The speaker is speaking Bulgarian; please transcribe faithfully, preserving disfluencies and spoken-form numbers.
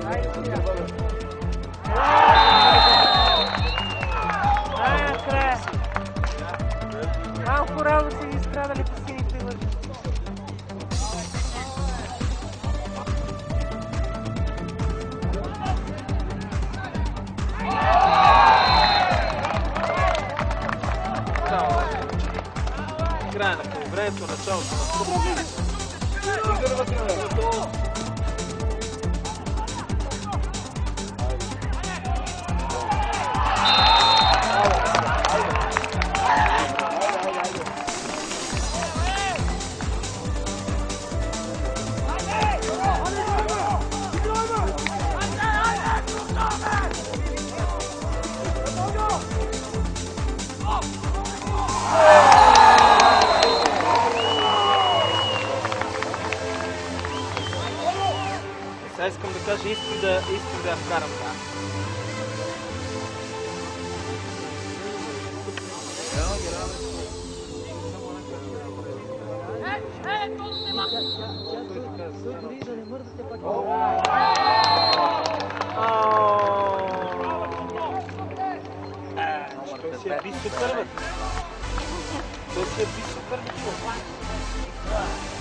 Ай, накрая! Малко рано са ги изстрадали по сините лъжи. Края на полувремето, началото на трудно. Сега искам да кажа, искам да, искам да я вкарам, да. Той си е би супер, бе. Той си е би супер, бе.